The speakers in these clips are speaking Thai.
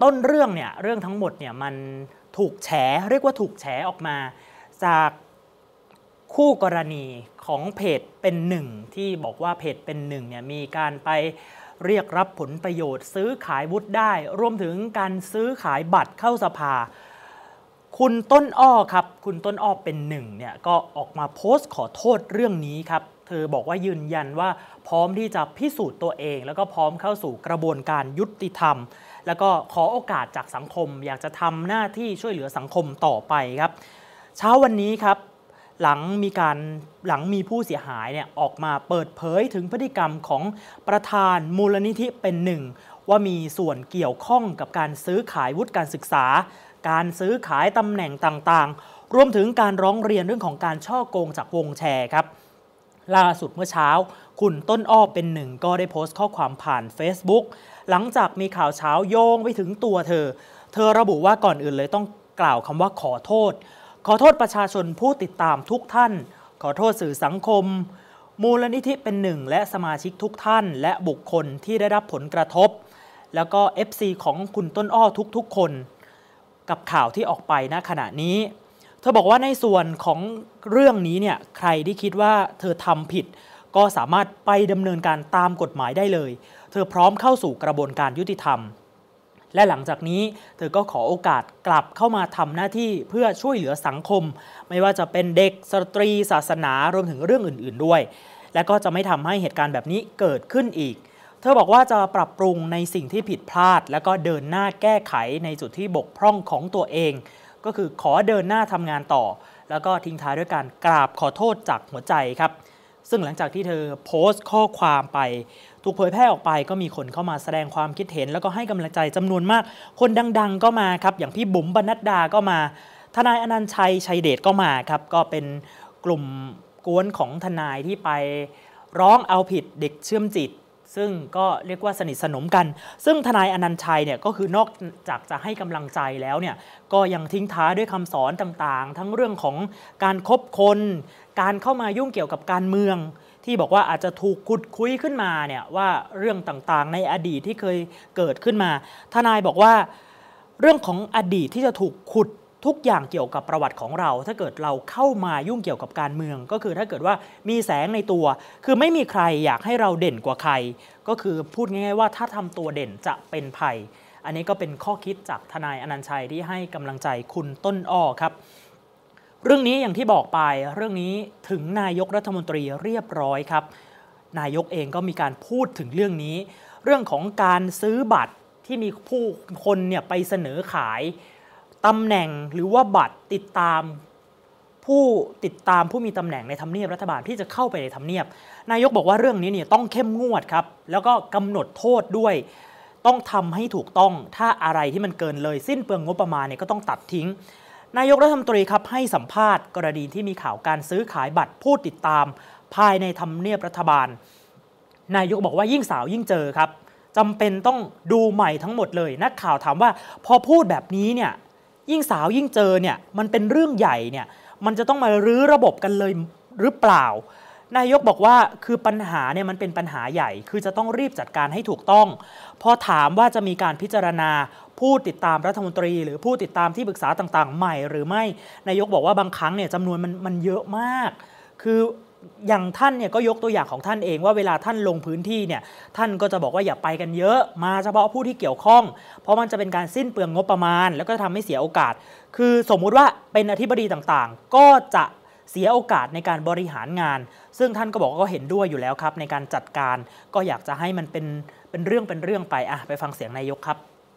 ต้นเรื่องเนี่ยเรื่องทั้งหมดเนี่ยมันถูกแฉเรียกว่าถูกแฉออกมาจากคู่กรณีของเพจเป็นหนึ่งที่บอกว่าเพจเป็นหนึ่งเนี่ยมีการไปเรียกรับผลประโยชน์ซื้อขายวุฒิได้รวมถึงการซื้อขายบัตรเข้าสภาคุณต้นอ้อครับคุณต้นอ้อเป็นหนึ่งเนี่ยก็ออกมาโพสต์ขอโทษเรื่องนี้ครับเธอบอกว่ายืนยันว่าพร้อมที่จะพิสูจน์ตัวเองแล้วก็พร้อมเข้าสู่กระบวนการยุติธรรมแล้วก็ขอโอกาสจากสังคมอยากจะทำหน้าที่ช่วยเหลือสังคมต่อไปครับเช้าวันนี้ครับหลังมีผู้เสียหายเนี่ยออกมาเปิดเผยถึงพฤติกรรมของประธานมูลนิธิเป็นหนึ่งว่ามีส่วนเกี่ยวข้องกับการซื้อขายวุฒิการศึกษาการซื้อขายตำแหน่งต่างๆรวมถึงการร้องเรียนเรื่องของการฉ้อโกงจากวงแชร์ครับล่าสุดเมื่อเช้าคุณต้นอ้อเป็นหนึ่งก็ได้โพสต์ข้อความผ่าน Facebook หลังจากมีข่าวเช้าโยงไปถึงตัวเธอระบุว่าก่อนอื่นเลยต้องกล่าวคำว่าขอโทษประชาชนผู้ติดตามทุกท่านขอโทษสื่อสังคมมูลนิธิเป็นหนึ่งและสมาชิกทุกท่านและบุคคลที่ได้รับผลกระทบแล้วก็ FC ของคุณต้นอ้อทุกๆคนกับข่าวที่ออกไปณขณะนี้เธอบอกว่าในส่วนของเรื่องนี้เนี่ยใครที่คิดว่าเธอทำผิดก็สามารถไปดำเนินการตามกฎหมายได้เลยเธอพร้อมเข้าสู่กระบวนการยุติธรรมและหลังจากนี้เธอก็ขอโอกาสกลับเข้ามาทำหน้าที่เพื่อช่วยเหลือสังคมไม่ว่าจะเป็นเด็กสตรีศาสนารวมถึงเรื่องอื่นๆด้วยและก็จะไม่ทำให้เหตุการณ์แบบนี้เกิดขึ้นอีกเธอบอกว่าจะปรับปรุงในสิ่งที่ผิดพลาดแล้วก็เดินหน้าแก้ไขในจุดที่บกพร่องของตัวเองก็คือขอเดินหน้าทำงานต่อแล้วก็ทิ้งท้ายด้วยการกราบขอโทษจากหัวใจครับซึ่งหลังจากที่เธอโพสต์ข้อความไปถูกเผยแพร่ออกไปก็มีคนเข้ามาแสดงความคิดเห็นแล้วก็ให้กำลังใจจำนวนมากคนดังๆก็มาครับอย่างพี่บุ๋มบรรณัดดาก็มาทนายอนันต์ชัยชัยเดชก็มาครับก็เป็นกลุ่มกวนของทนายที่ไปร้องเอาผิดเด็กเชื่อมจิตซึ่งก็เรียกว่าสนิทสนมกันซึ่งทนายอนันต์ชัยเนี่ยก็คือนอกจากจะให้กำลังใจแล้วเนี่ยก็ยังทิ้งท้ายด้วยคำสอนต่างๆทั้งเรื่องของการคบคนการเข้ามายุ่งเกี่ยวกับการเมืองที่บอกว่าอาจจะถูกขุดคุยขึ้นมาเนี่ยว่าเรื่องต่างๆในอดีตที่เคยเกิดขึ้นมาทนายบอกว่าเรื่องของอดีตที่จะถูกขุดทุกอย่างเกี่ยวกับประวัติของเราถ้าเกิดเราเข้ามายุ่งเกี่ยวกับการเมืองก็คือถ้าเกิดว่ามีแสงในตัวคือไม่มีใครอยากให้เราเด่นกว่าใครก็คือพูดง่ายๆว่าถ้าทำตัวเด่นจะเป็นภัยอันนี้ก็เป็นข้อคิดจากทนายอนันต์ชัยที่ให้กำลังใจคุณต้นอ้อครับเรื่องนี้อย่างที่บอกไปเรื่องนี้ถึงนายกรัฐมนตรีเรียบร้อยครับนายกเองก็มีการพูดถึงเรื่องนี้เรื่องของการซื้อบัตรที่มีผู้คนเนี่ยไปเสนอขายตำแหน่งหรือว่าบัตรติดตามผู้มีตำแหน่งในทำเนียบรัฐบาลที่จะเข้าไปในทำเนียบนายกบอกว่าเรื่องนี้เนี่ยต้องเข้มงวดครับแล้วก็กำหนดโทษด้วยต้องทำให้ถูกต้องถ้าอะไรที่มันเกินเลยสิ้นเปลืองงบประมาณเนี่ยก็ต้องตัดทิ้งนายกรัฐมนตรีครับให้สัมภาษณ์กรณีที่มีข่าวการซื้อขายบัตรผู้ติดตามภายในทำเนียบรัฐบาลนายกบอกว่ายิ่งสาวยิ่งเจอครับจำเป็นต้องดูใหม่ทั้งหมดเลยนักข่าวถามว่าพอพูดแบบนี้เนี่ยยิ่งสาวยิ่งเจอเนี่ยมันเป็นเรื่องใหญ่เนี่ยมันจะต้องมารื้อระบบกันเลยหรือเปล่านายกบอกว่าคือปัญหาเนี่ยมันเป็นปัญหาใหญ่คือจะต้องรีบจัดการให้ถูกต้องพอถามว่าจะมีการพิจารณาผู้ติดตามรัฐมนตรีหรือผู้ติดตามที่ปรึกษาต่างๆใหม่หรือไม่นายกบอกว่าบางครั้งเนี่ยจำนวนมันเยอะมากคืออย่างท่านเนี่ยก็ยกตัวอย่างของท่านเองว่าเวลาท่านลงพื้นที่เนี่ยท่านก็จะบอกว่าอย่าไปกันเยอะมาเฉพาะผู้ที่เกี่ยวข้องเพราะมันจะเป็นการสิ้นเปลืองงบประมาณแล้วก็ทำให้เสียโอกาสคือสมมุติว่าเป็นอธิบดีต่างๆก็จะเสียโอกาสในการบริหารงานซึ่งท่านก็บอกว่าก็เห็นด้วยอยู่แล้วครับในการจัดการก็อยากจะให้มันเป็นเรื่องไปไปฟังเสียงนายกครับ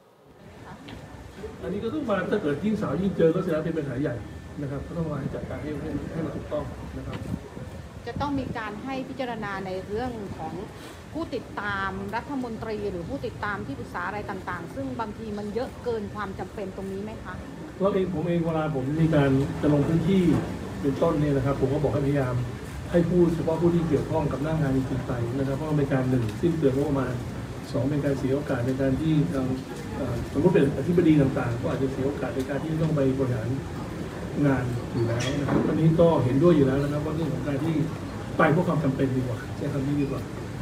อันนี้ก็ต้องมาถ้าเกิดยิ่งสาวยิ่งเจอก็แสดงเป็นปัญหาใหญ่นะครับก็ต้องมาจัดการให้มันถูกต้องนะครับจะต้องมีการให้พิจารณาในเรื่องของผู้ติดตามรัฐมนตรีหรือผู้ติดตามที่ปรึกษาอะไรต่างๆซึ่งบางทีมันเยอะเกินความจำเป็นตรงนี้ไหมคะผมเองเวลาผมมีการจะลงพื้นที่เป็นต้นเนี่ยนะครับผมก็บอกให้พยายามให้พูดเฉพาะผู้ที่เกี่ยวข้องกับหน้างานจริงๆไปนะครับเพราะเป็นการ1สิ้นเปลืองงบประมาณ2เป็นการเสียโอกาสในการที่สมมติเป็นอธิบดีต่างๆก็อาจจะเสียโอกาสในการที่ต้องไปบริหารงานอยู่แล้วนะครับวันนี้ก็เห็นด้วยอยู่แล้วนะครับว่าเรื่องของการที่ไปเพราะความจำเป็นดีกว่าใช้คำนี้ดีกว่า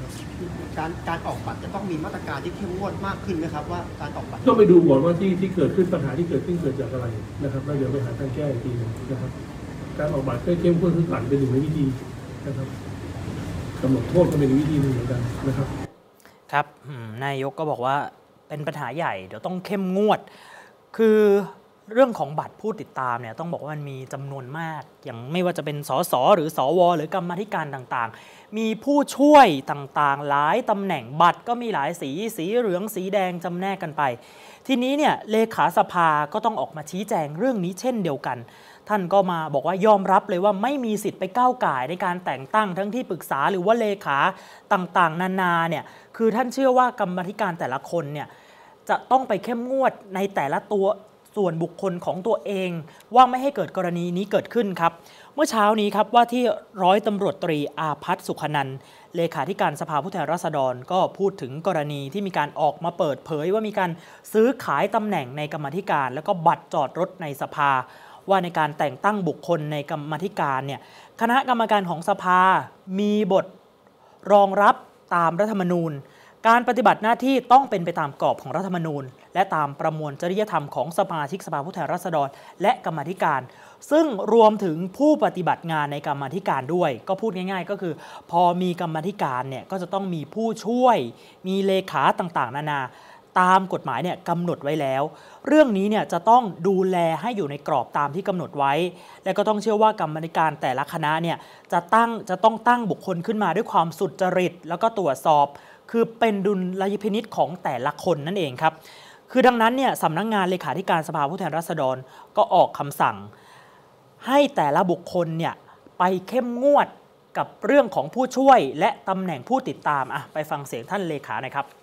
การออกบัตรจะต้องมีมาตรการที่เข้มงวดมากขึ้นไหมครับว่าการออกบัตรต้องไปดูก่อนว่าที่เกิดขึ้นปัญหาที่เกิดขึ้นเกิดจากอะไรนะครับแล้วเดี๋ยวไปหาทางแก้อีกทีนึงนะครับการออกบัตรเข้มข้นขึ้นหลังเป็นหนึ่งในวิธีนะครับกำหนดโทษก็เป็นวิธีหนึ่งเหมือนกันนะครับครับนายกก็บอกว่าเป็นปัญหาใหญ่เดี๋ยวต้องเข้มงวดคือเรื่องของบัตรผู้ติดตามเนี่ยต้องบอกว่ามันมีจำนวนมากอย่างไม่ว่าจะเป็นสสหรือสวหรือกรรมาธิการต่างๆมีผู้ช่วยต่างๆหลายตำแหน่งบัตรก็มีหลายสีเหลืองสีแดงจำแนกกันไปทีนี้เนี่ยเลขาสภาก็ต้องออกมาชี้แจงเรื่องนี้เช่นเดียวกันท่านก็มาบอกว่ายอมรับเลยว่าไม่มีสิทธิ์ไปก้าวก่ายในการแต่งตั้งทั้งที่ปรึกษาหรือว่าเลขาต่างๆนานาเนี่ยคือท่านเชื่อว่ากรรมาธิการแต่ละคนเนี่ยจะต้องไปเข้มงวดในแต่ละตัวส่วนบุคคลของตัวเองว่าไม่ให้เกิดกรณีนี้เกิดขึ้นครับเมื่อเช้านี้ครับว่าที่ร้อยตำรวจตรีอาภัสสุขนันท์เลขาธิการสภาผู้แทนราษฎรก็พูดถึงกรณีที่มีการออกมาเปิดเผยว่ามีการซื้อขายตำแหน่งในกรรมาธิการแล้วก็บัตรจอดรถในสภาว่าในการแต่งตั้งบุคคลในกรรมาธิการเนี่ยคณะกรรมการของสภามีบทรองรับตามรัฐธรรมนูญการปฏิบัติหน้าที่ต้องเป็นไปตามกรอบของรัฐธรรมนูญและตามประมวลจริยธรรมของสมาชิกสภาผู้แทนราษฎรและกรรมาธิการซึ่งรวมถึงผู้ปฏิบัติงานในกรรมาธิการด้วยก็พูดง่ายๆก็คือพอมีกรรมาธิการเนี่ยก็จะต้องมีผู้ช่วยมีเลขาต่างๆนานาตามกฎหมายเนี่ยกำหนดไว้แล้วเรื่องนี้เนี่ยจะต้องดูแลให้อยู่ในกรอบตามที่กำหนดไว้และก็ต้องเชื่อว่ากรรมาธิการแต่ละคณะเนี่ยจะต้องตั้งบุคคลขึ้นมาด้วยความสุจริตแล้วก็ตรวจสอบคือเป็นดุลยพินิจของแต่ละคนนั่นเองครับคือดังนั้นเนี่ยสำนักงานเลขาธิการสภาผู้แทนราษฎรก็ออกคำสั่งให้แต่ละบุคคลเนี่ยไปเข้มงวดกับเรื่องของผู้ช่วยและตำแหน่งผู้ติดตามไปฟังเสียงท่านเลขาหน่อยครับ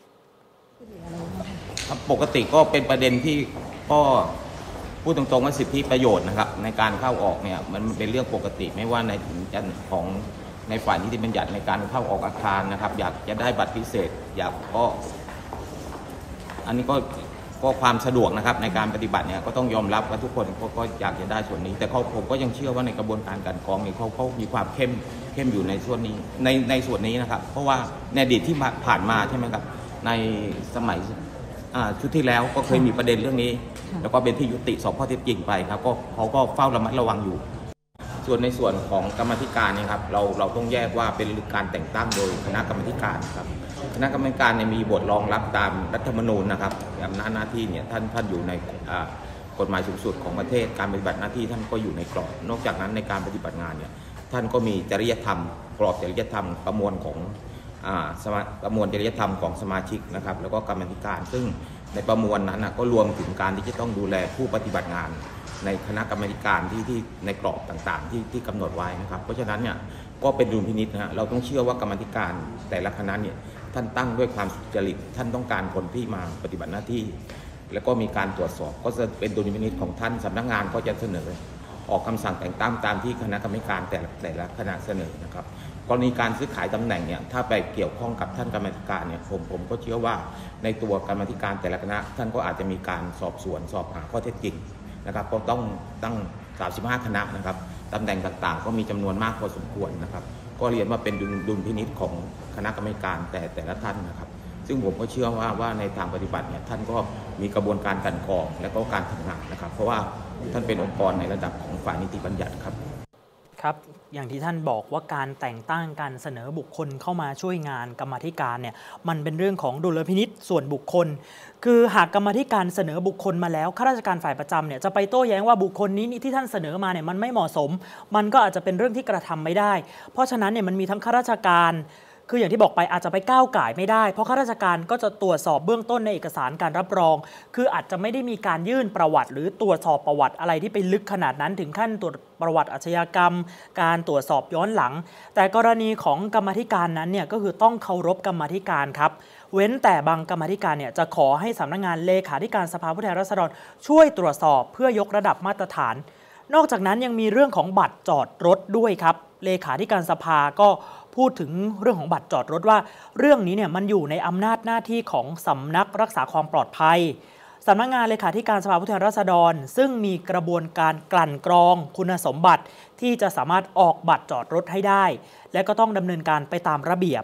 ปกติก็เป็นประเด็นที่ก็พูดตรงๆว่าสิทธิประโยชน์นะครับในการเข้าออกเนี่ยมันเป็นเรื่องปกติไม่ว่าในของในฝ่ายนิติบัญญัติในการเข้าออกอาคารนะครับอยากจะได้บัตรพิเศษอยากก็อันนี้ก็ความสะดวกนะครับในการปฏิบัติเนี่ยก็ต้องยอมรับว่าทุกคนก็อยากจะได้ส่วนนี้แต่ผมก็ยังเชื่อว่าในกระบวนการการกรองนี่เขามีความเข้มอยู่ในส่วนนี้ในส่วนนี้นะครับเพราะว่าในอดีตที่ผ่านมาใช่ไหมครับในสมัยชุดที่แล้วก็เคยมีประเด็นเรื่องนี้แล้วก็เป็นที่ยุติสอบข้อเท็จจริงไปครับก็เขาก็เฝ้าระมัดระวังอยู่ส่วนในส่วนของกรรมธิการเนี่ยครับเราต้องแยกว่าเป็นการแต่งตั้งโดยคณะกรรมการครับคณะกรรมการเนี่ยมีบทรองรับตามรัฐธรรมนูญนะครับอำนาจหน้าที่เนี่ยท่านอยู่ในกฎหมายสูงสุดของประเทศการปฏิบัติหน้าที่ท่านก็อยู่ในกรอบนอกจากนั้นในการปฏิบัติงานเนี่ยท่านก็มีจริยธรรมกรอบจริยธรรมประมวลของประมวลจริยธรรมของสมาชิกนะครับแล้วก็กรรมธิการซึ่งในประมวลนั้นก็รวมถึงการที่จะต้องดูแลผู้ปฏิบัติงานในคณะกรรมการที่ในกรอบต่างๆที่กำหนดไว้นะครับเพราะฉะนั้นเนี่ยก็เป็นดุลพินิจนะฮะเราต้องเชื่อว่ากรรมการแต่ละคณะเนี่ยท่านตั้งด้วยความสุจริตท่านต้องการคนที่มาปฏิบัติหน้าที่แล้วก็มีการตรวจสอบก็จะเป็นดุลพินิจของท่านสำนักงานก็จะเสนอออกคำสั่งแต่งตั้งตามที่คณะกรรมการแต่ละคณะเสนอนะครับกรณีการซื้อขายตำแหน่งเนี่ยถ้าไปเกี่ยวข้องกับท่านกรรมการเนี่ยผมก็เชื่อว่าในตัวกรรมการแต่ละคณะท่านก็อาจจะมีการสอบสวนสอบหาข้อเท็จจริงนะครับก็ต้องตั้ง35คณะนะครับตำแหน่งต่างๆก็มีจำนวนมากพอสมควรนะครับก็เรียนว่าเป็นดุลพินิจของคณะกรรมการแต่ละท่านนะครับซึ่งผมก็เชื่อว่าในทางปฏิบัติเนี่ยท่านก็มีกระบวนการกันกรองและก็การทำงานนะครับเพราะว่าท่านเป็นองค์กรในระดับของฝ่ายนิติบัญญัติครับครับอย่างที่ท่านบอกว่าการแต่งตั้งการเสนอบุคคลเข้ามาช่วยงานกรรมาธิการเนี่ยมันเป็นเรื่องของดุลพินิจส่วนบุคคลคือหากกรรมาธิการเสนอบุคคลมาแล้วข้าราชการฝ่ายประจำเนี่ยจะไปโต้แย้งว่าบุคคลนี้ที่ท่านเสนอมาเนี่ยมันไม่เหมาะสมมันก็อาจจะเป็นเรื่องที่กระทำไม่ได้เพราะฉะนั้นเนี่ยมันมีทั้งข้าราชการคืออย่างที่บอกไปอาจจะไปก้าวก่ายไม่ได้เพราะข้าราชการก็จะตรวจสอบเบื้องต้นในเอกสารการรับรองคืออาจจะไม่ได้มีการยื่นประวัติหรือตรวจสอบประวัติอะไรที่ไปลึกขนาดนั้นถึงขั้นตรวจประวัติอาชญากรรมการตรวจสอบย้อนหลังแต่กรณีของกรรมาธิการนั้นเนี่ยก็คือต้องเคารพกรรมาธิการครับเว้นแต่บางกรรมาธิการเนี่ยจะขอให้สำนักงานเลขาธิการสภาผู้แทนราษฎรช่วยตรวจสอบเพื่อยกระดับมาตรฐานนอกจากนั้นยังมีเรื่องของบัตรจอดรถด้วยครับเลขาธิการสภาก็พูดถึงเรื่องของบัตรจอดรถว่าเรื่องนี้เนี่ยมันอยู่ในอำนาจหน้าที่ของสำนักรักษาความปลอดภัยสำนักงานเลขาธิการสภาผู้แทนราษฎรซึ่งมีกระบวนการกลั่นกรองคุณสมบัติที่จะสามารถออกบัตรจอดรถให้ได้และก็ต้องดำเนินการไปตามระเบียบ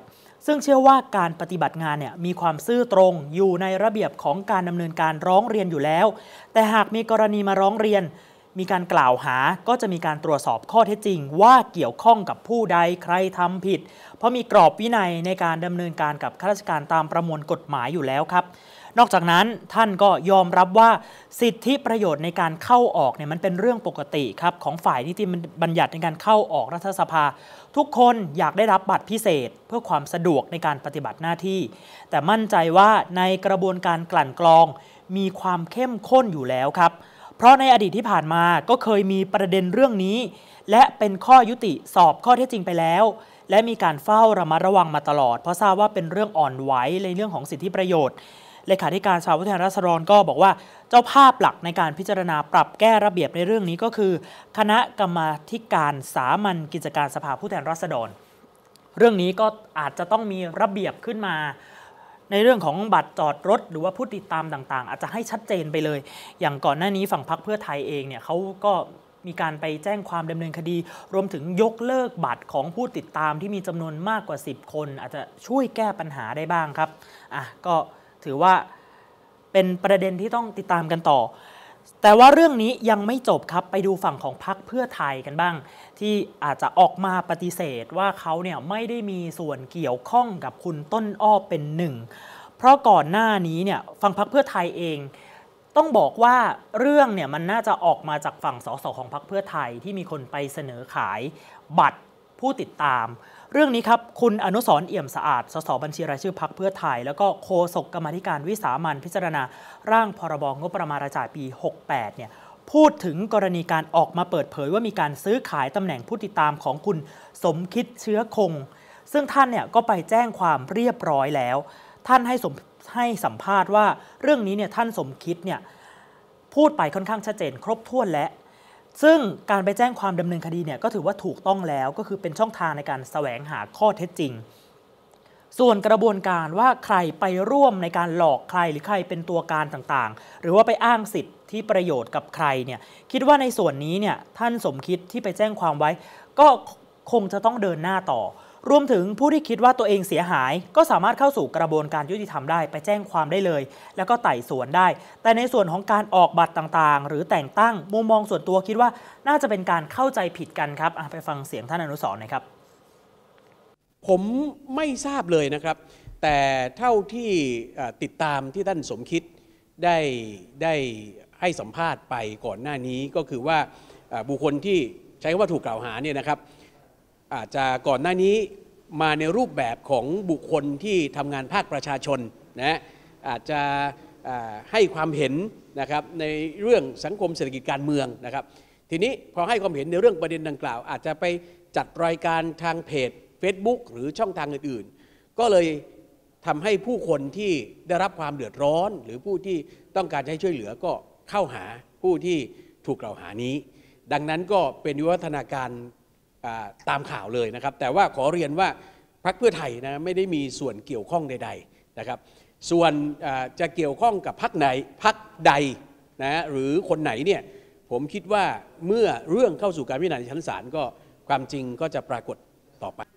ซึ่งเชื่อว่าการปฏิบัติงานเนี่ยมีความซื่อตรงอยู่ในระเบียบของการดำเนินการร้องเรียนอยู่แล้วแต่หากมีกรณีมาร้องเรียนมีการกล่าวหาก็จะมีการตรวจสอบข้อเท็จจริงว่าเกี่ยวข้องกับผู้ใดใครทำผิดเพราะมีกรอบวินัยในการดำเนินการกับข้าราชการตามประมวลกฎหมายอยู่แล้วครับนอกจากนั้นท่านก็ยอมรับว่าสิทธิประโยชน์ในการเข้าออกเนี่ยมันเป็นเรื่องปกติครับของฝ่ายนิติบัญญัติในการเข้าออกรัฐสภาทุกคนอยากได้รับบัตรพิเศษเพื่อความสะดวกในการปฏิบัติหน้าที่แต่มั่นใจว่าในกระบวนการกลั่นกรองมีความเข้มข้นอยู่แล้วครับเพราะในอดีตที่ผ่านมาก็เคยมีประเด็นเรื่องนี้และเป็นข้อยุติสอบข้อเท็จจริงไปแล้วและมีการเฝ้าระมัดระวังมาตลอดเพราะทราบว่าเป็นเรื่องอ่อนไหวในเรื่องของสิทธิประโยชน์เลขาธิการสภาผู้แทนราษฎรก็บอกว่าเจ้าภาพหลักในการพิจารณาปรับแก้ระเบียบในเรื่องนี้ก็คือคณะกรรมาธิการสามัญกิจการสภาผู้แทนราษฎรเรื่องนี้ก็อาจจะต้องมีระเบียบขึ้นมาในเรื่องของบัตรจอดรถหรือว่าผู้ติดตามต่างๆอาจจะให้ชัดเจนไปเลยอย่างก่อนหน้านี้ฝั่งพรรคเพื่อไทยเองเนี่ยเขาก็มีการไปแจ้งความดำเนินคดีรวมถึงยกเลิกบัตรของผู้ติดตามที่มีจำนวนมากกว่า10คนอาจจะช่วยแก้ปัญหาได้บ้างครับก็ถือว่าเป็นประเด็นที่ต้องติดตามกันต่อแต่ว่าเรื่องนี้ยังไม่จบครับไปดูฝั่งของพรรคเพื่อไทยกันบ้างที่อาจจะออกมาปฏิเสธว่าเขาเนี่ยไม่ได้มีส่วนเกี่ยวข้องกับคุณต้นอ้อเป็นหนึ่งเพราะก่อนหน้านี้เนี่ยฝั่งพรรคเพื่อไทยเองต้องบอกว่าเรื่องเนี่ยมันน่าจะออกมาจากฝั่งสสของพรรคเพื่อไทยที่มีคนไปเสนอขายบัตรผู้ติดตามเรื่องนี้ครับคุณอนุสรณ์เอี่ยมสะอาดสสบัญชีรายชื่อพรรคเพื่อไทยแล้วก็โฆษกกรรมาธิการวิสามัญพิจารณาร่างพรบงบประมาณรายจ่ายปี 68 เนี่ยพูดถึงกรณีการออกมาเปิดเผยว่ามีการซื้อขายตำแหน่งผู้ติดตามของคุณสมคิดเชื้อคงซึ่งท่านเนี่ยก็ไปแจ้งความเรียบร้อยแล้วท่านให้สัมภาษณ์ว่าเรื่องนี้เนี่ยท่านสมคิดเนี่ยพูดไปค่อนข้างชัดเจนครบถ้วนและซึ่งการไปแจ้งความดำเนินคดีเนี่ยก็ถือว่าถูกต้องแล้วก็คือเป็นช่องทางในการแสวงหาข้อเท็จจริงส่วนกระบวนการว่าใครไปร่วมในการหลอกใครหรือใครเป็นตัวการต่างๆหรือว่าไปอ้างสิทธิประโยชน์กับใครเนี่ยคิดว่าในส่วนนี้เนี่ยท่านสมคิดที่ไปแจ้งความไว้ก็คงจะต้องเดินหน้าต่อรวมถึงผู้ที่คิดว่าตัวเองเสียหายก็สามารถเข้าสู่กระบวนการยุติธรรมได้ไปแจ้งความได้เลยแล้วก็ไต่สวนได้แต่ในส่วนของการออกบัตรต่างๆหรือแต่งตั้งมุมมองส่วนตัวคิดว่าน่าจะเป็นการเข้าใจผิดกันครับไปฟังเสียงท่านอนุสรณ์หน่อยครับผมไม่ทราบเลยนะครับแต่เท่าที่ติดตามที่ท่านสมคิดได้ให้สัมภาษณ์ไปก่อนหน้านี้ก็คือว่าบุคคลที่ใช้คำว่าถูกกล่าวหาเนี่ยนะครับอาจจะก่อนหน้านี้มาในรูปแบบของบุคคลที่ทำงานภาคประชาชนนะอาจจะให้ความเห็นนะครับในเรื่องสังคมเศรษฐกิจการเมืองนะครับทีนี้พอให้ความเห็นในเรื่องประเด็นดังกล่าวอาจจะไปจัดรายการทางเพจ Facebook หรือช่องทางอื่นๆก็เลยทำให้ผู้คนที่ได้รับความเดือดร้อนหรือผู้ที่ต้องการให้ช่วยเหลือก็เข้าหาผู้ที่ถูกกล่าวหานี้ดังนั้นก็เป็นวิวัฒนาการตามข่าวเลยนะครับแต่ว่าขอเรียนว่าพรรคเพื่อไทยนะไม่ได้มีส่วนเกี่ยวข้องใดๆนะครับส่วนจะเกี่ยวข้องกับพรรคไหนพรรคใดนะหรือคนไหนเนี่ยผมคิดว่าเมื่อเรื่องเข้าสู่การพิจารณาในชั้นศาลก็ความจริงก็จะปรากฏต่อไป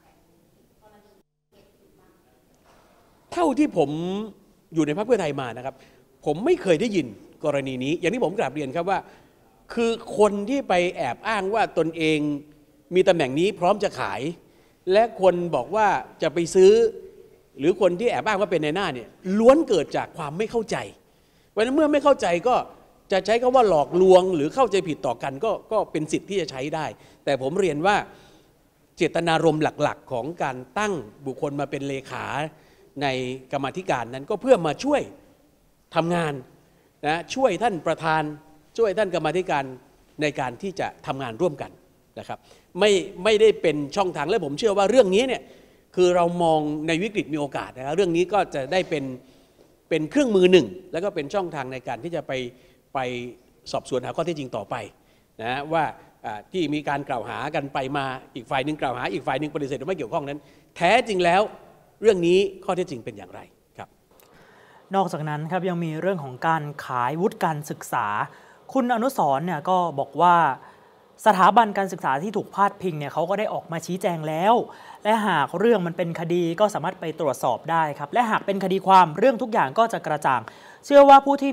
เท่าที่ผมอยู่ในพรรคเพื่อไทยมานะครับผมไม่เคยได้ยินกรณีนี้อย่างที่ผมกราบเรียนครับว่าคือคนที่ไปแอบอ้างว่าตนเองมีตำแหน่งนี้พร้อมจะขายและคนบอกว่าจะไปซื้อหรือคนที่แอบอ้างว่าเป็นนายหน้าเนี่ยล้วนเกิดจากความไม่เข้าใจเพราะฉะนั้นเมื่อไม่เข้าใจก็จะใช้คำว่าหลอกลวงหรือเข้าใจผิดต่อกันก็เป็นสิทธิ์ที่จะใช้ได้แต่ผมเรียนว่าเจตนารมณ์หลักๆของการตั้งบุคคลมาเป็นเลขาในกรรมาธิการนั้นก็เพื่อมาช่วยทำงานนะช่วยท่านประธานช่วยท่านกรรมาธิการในการที่จะทำงานร่วมกันนะครับไม่ได้เป็นช่องทางและผมเชื่อว่าเรื่องนี้เนี่ยคือเรามองในวิกฤตมีโอกาสนะครับเรื่องนี้ก็จะได้เป็นเครื่องมือหนึ่งแล้วก็เป็นช่องทางในการที่จะไปสอบสวนหาข้อเท็จจริงต่อไปนะว่าที่มีการกล่าวหากันไปมาอีกฝ่ายหนึ่งกล่าวหาอีกฝ่ายหนึ่งปฏิเสธว่าไม่เกี่ยวข้องนั้นแท้จริงแล้วเรื่องนี้ข้อเท็จจริงเป็นอย่างไรครับนอกจากนั้นครับยังมีเรื่องของการขายวุฒิการศึกษาคุณอนุสรณ์เนี่ยก็บอกว่าสถาบันการศึกษาที่ถูกพาดพิงเนี่ยเขาก็ได้ออกมาชี้แจงแล้ว และหากเรื่องมันเป็นคดีก็สามารถไปตรวจสอบได้ครับและหากเป็นคดีความเรื่องทุกอย่างก็จะกระจ่างเชื่อว่าผู้ที่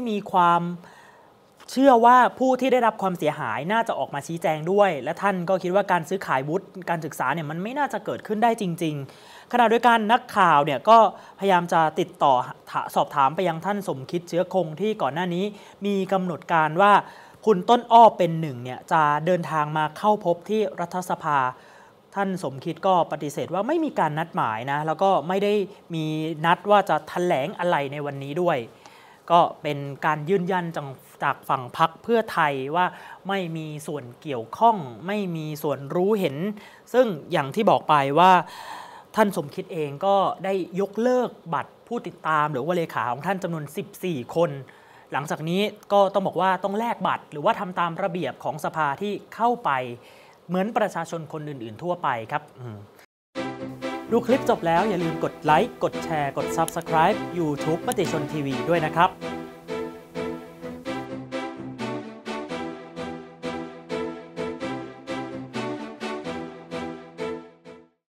ได้รับความเสียหายน่าจะออกมาชี้แจงด้วยและท่านก็คิดว่าการซื้อขายวุฒิการศึกษาเนี่ยมันไม่น่าจะเกิดขึ้นได้จริงๆขณะเดียวกันนักข่าวเนี่ยก็พยายามจะติดต่อสอบถามไปยังท่านสมคิดเชื้อคงที่ก่อนหน้านี้มีกำหนดการว่าคุณต้นอ้อเป็นหนึ่งเนี่ยจะเดินทางมาเข้าพบที่รัฐสภาท่านสมคิดก็ปฏิเสธว่าไม่มีการนัดหมายนะแล้วก็ไม่ได้มีนัดว่าจะแถลงอะไรในวันนี้ด้วยก็เป็นการยืนยันจากฝั่งพรรคเพื่อไทยว่าไม่มีส่วนเกี่ยวข้องไม่มีส่วนรู้เห็นซึ่งอย่างที่บอกไปว่าท่านสมคิดเองก็ได้ยกเลิกบัตรผู้ติดตามหรือว่าเลขาของท่านจำนวน14 คนหลังจากนี้ก็ต้องบอกว่าต้องแลกบัตรหรือว่าทำตามระเบียบของสภาที่เข้าไปเหมือนประชาชนคนอื่นๆทั่วไปครับดูคลิปจบแล้วอย่าลืมกดไลค์กดแชร์กด Subscribe YouTube มติชนทีวีด้วยนะครับ